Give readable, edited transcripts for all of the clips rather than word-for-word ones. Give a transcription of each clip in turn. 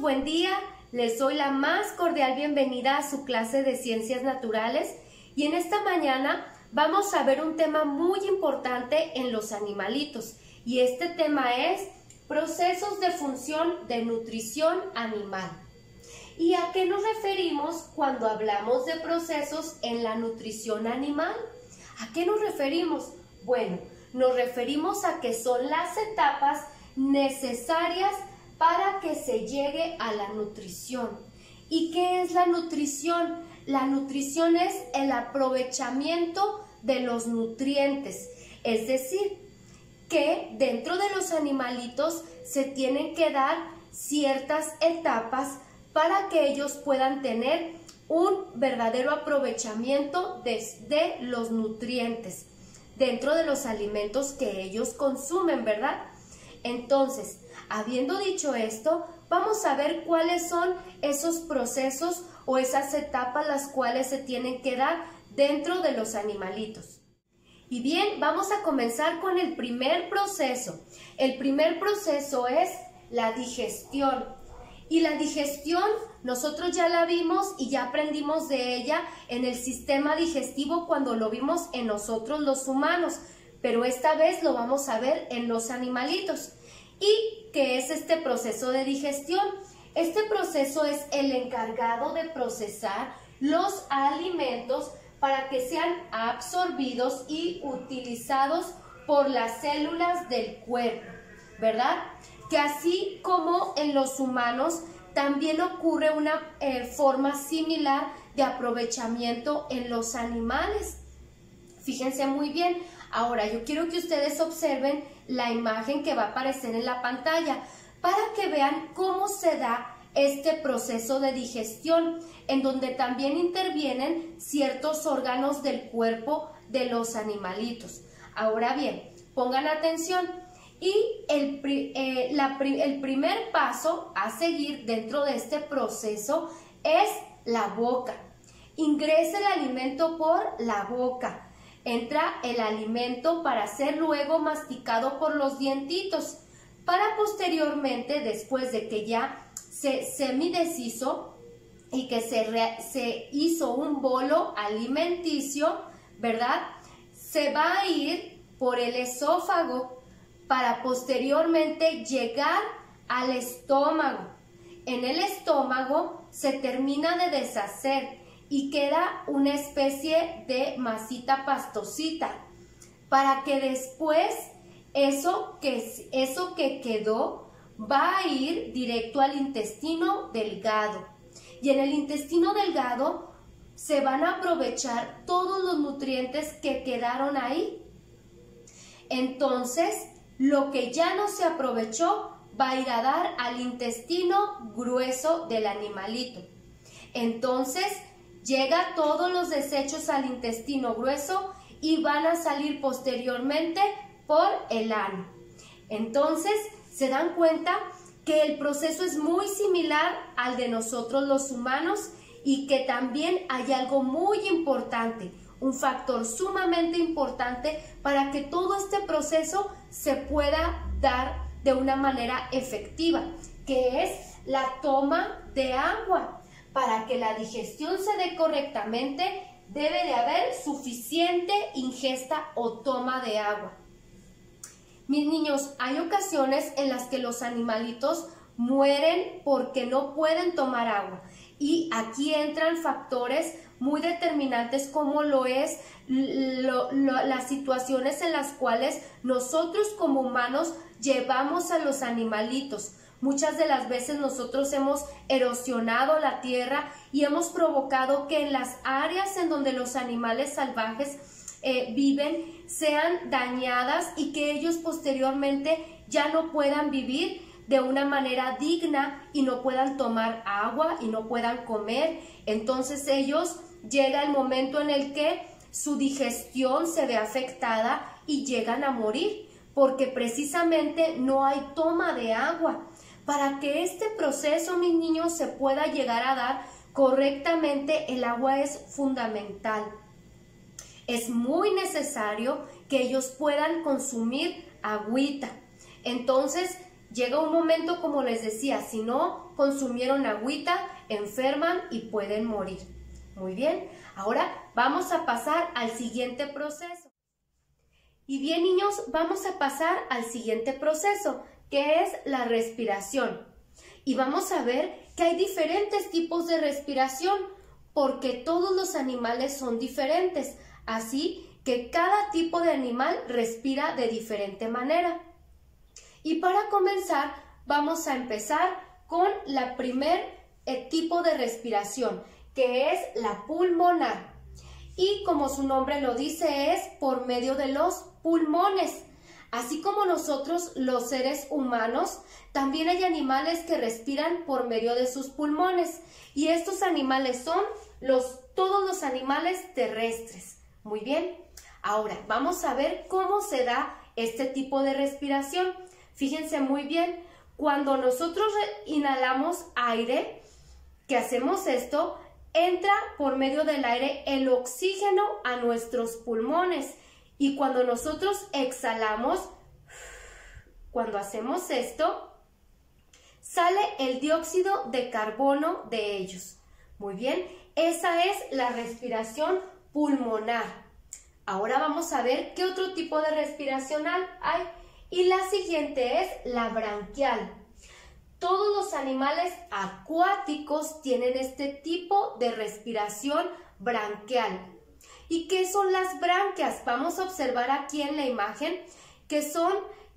buen día. Les doy la más cordial bienvenida a su clase de Ciencias Naturales y en esta mañana vamos a ver un tema muy importante en los animalitos y este tema es procesos de función de nutrición animal. ¿Y a qué nos referimos cuando hablamos de procesos en la nutrición animal? ¿A qué nos referimos? Bueno, nos referimos a que son las etapas necesarias para que se llegue a la nutrición. ¿Y qué es la nutrición? La nutrición es el aprovechamiento de los nutrientes, es decir, que dentro de los animalitos se tienen que dar ciertas etapas para que ellos puedan tener un verdadero aprovechamiento de los nutrientes dentro de los alimentos que ellos consumen, ¿verdad? Entonces, habiendo dicho esto, vamos a ver cuáles son esos procesos o esas etapas las cuales se tienen que dar dentro de los animalitos. Y bien, vamos a comenzar con el primer proceso. El primer proceso es la digestión. Y la digestión nosotros ya la vimos y ya aprendimos de ella en el sistema digestivo cuando lo vimos en nosotros los humanos, pero esta vez lo vamos a ver en los animalitos. ¿Y qué es este proceso de digestión? Este proceso es el encargado de procesar los alimentos para que sean absorbidos y utilizados por las células del cuerpo, ¿verdad? Que así como en los humanos también ocurre una forma similar de aprovechamiento en los animales. Fíjense muy bien. Ahora yo quiero que ustedes observen la imagen que va a aparecer en la pantalla para que vean cómo se da este proceso de digestión, en donde también intervienen ciertos órganos del cuerpo de los animalitos. Ahora bien, pongan atención. Y el primer paso a seguir dentro de este proceso es la boca. Ingresa el alimento por la boca. Entra el alimento para ser luego masticado por los dientitos, para posteriormente, después de que ya se semideshizo y que se hizo un bolo alimenticio, ¿verdad? Se va a ir por el esófago, para posteriormente llegar al estómago. En el estómago se termina de deshacer y queda una especie de masita pastosita, para que después eso que quedó va a ir directo al intestino delgado. Y en el intestino delgado se van a aprovechar todos los nutrientes que quedaron ahí. Entonces, lo que ya no se aprovechó va a ir a dar al intestino grueso del animalito. Entonces, llega todos los desechos al intestino grueso y van a salir posteriormente por el ano. Entonces, se dan cuenta que el proceso es muy similar al de nosotros los humanos y que también hay algo muy importante, un factor sumamente importante para que todo este proceso se pueda dar de una manera efectiva, que es la toma de agua. Para que la digestión se dé correctamente, debe de haber suficiente ingesta o toma de agua. Mis niños, hay ocasiones en las que los animalitos mueren porque no pueden tomar agua. Y aquí entran factores muy determinantes como lo es las situaciones en las cuales nosotros como humanos llevamos a los animalitos. Muchas de las veces nosotros hemos erosionado la tierra y hemos provocado que en las áreas en donde los animales salvajes viven sean dañadas y que ellos posteriormente ya no puedan vivir de una manera digna y no puedan tomar agua y no puedan comer. Entonces llega el momento en el que su digestión se ve afectada y llegan a morir porque precisamente no hay toma de agua. Para que este proceso, mis niños, se pueda llegar a dar correctamente, el agua es fundamental. Es muy necesario que ellos puedan consumir agüita. Entonces, llega un momento, como les decía, si no consumieron agüita, enferman y pueden morir. Muy bien, ahora vamos a pasar al siguiente proceso. Y bien, niños, vamos a pasar al siguiente proceso, que es la respiración. Y vamos a ver que hay diferentes tipos de respiración, porque todos los animales son diferentes, así que cada tipo de animal respira de diferente manera. Y para comenzar, vamos a empezar con la primer tipo de respiración, que es la pulmonar. Y como su nombre lo dice, es por medio de los pulmones. Así como nosotros, los seres humanos, también hay animales que respiran por medio de sus pulmones. Y estos animales son todos los animales terrestres. Muy bien. Ahora, vamos a ver cómo se da este tipo de respiración. Fíjense muy bien, cuando nosotros inhalamos aire, que hacemos esto, entra por medio del aire el oxígeno a nuestros pulmones. Y cuando nosotros exhalamos, cuando hacemos esto, sale el dióxido de carbono de ellos. Muy bien, esa es la respiración pulmonar. Ahora vamos a ver qué otro tipo de respiración hay. Y la siguiente es la branquial. Todos los animales acuáticos tienen este tipo de respiración branquial. ¿Y qué son las branquias? Vamos a observar aquí en la imagen que son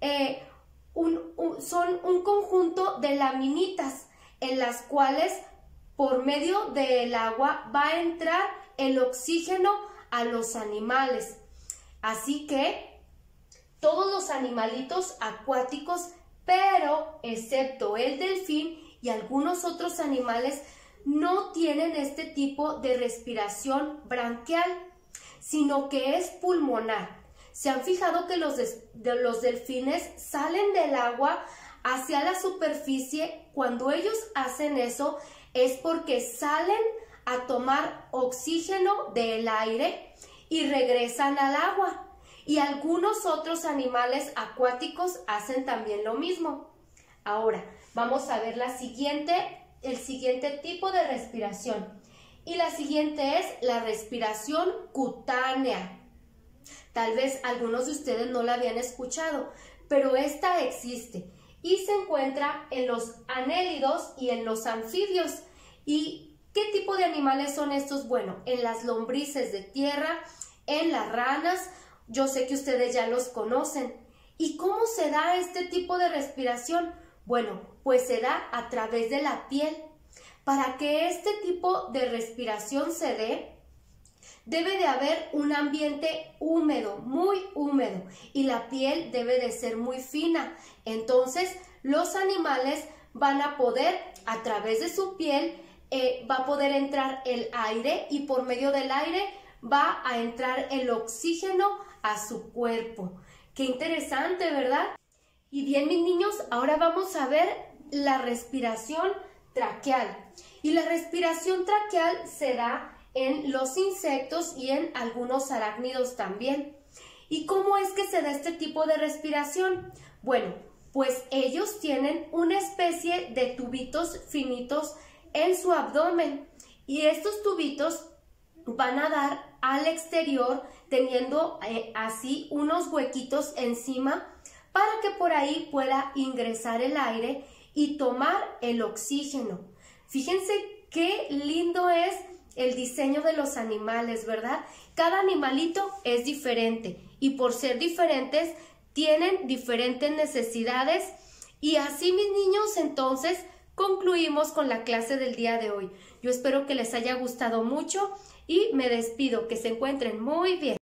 un conjunto de laminitas en las cuales por medio del agua va a entrar el oxígeno a los animales. Así que todos los animalitos acuáticos, pero excepto el delfín y algunos otros animales, no tienen este tipo de respiración branquial, sino que es pulmonar. ¿Se han fijado que los delfines salen del agua hacia la superficie? Cuando ellos hacen eso es porque salen a tomar oxígeno del aire y regresan al agua. Y algunos otros animales acuáticos hacen también lo mismo. Ahora, vamos a ver el siguiente tipo de respiración. Y la siguiente es la respiración cutánea. Tal vez algunos de ustedes no la habían escuchado, pero esta existe y se encuentra en los anélidos y en los anfibios. ¿Y qué tipo de animales son estos? Bueno, en las lombrices de tierra, en las ranas. Yo sé que ustedes ya los conocen. ¿Y cómo se da este tipo de respiración? Bueno, pues se da a través de la piel. Para que este tipo de respiración se dé, debe de haber un ambiente húmedo, muy húmedo, y la piel debe de ser muy fina. Entonces, los animales van a poder, a través de su piel, va a poder entrar el aire y por medio del aire va a entrar el oxígeno a su cuerpo. Qué interesante, ¿verdad? Y bien, mis niños, ahora vamos a ver la respiración traqueal. Y la respiración traqueal se da en los insectos y en algunos arácnidos también. ¿Y cómo es que se da este tipo de respiración? Bueno, pues ellos tienen una especie de tubitos finitos en su abdomen y estos tubitos van a dar al exterior teniendo así unos huequitos encima para que por ahí pueda ingresar el aire y tomar el oxígeno. Fíjense qué lindo es el diseño de los animales, ¿verdad? Cada animalito es diferente y por ser diferentes tienen diferentes necesidades. Y así, mis niños, entonces concluimos con la clase del día de hoy. Yo espero que les haya gustado mucho y me despido. Que se encuentren muy bien.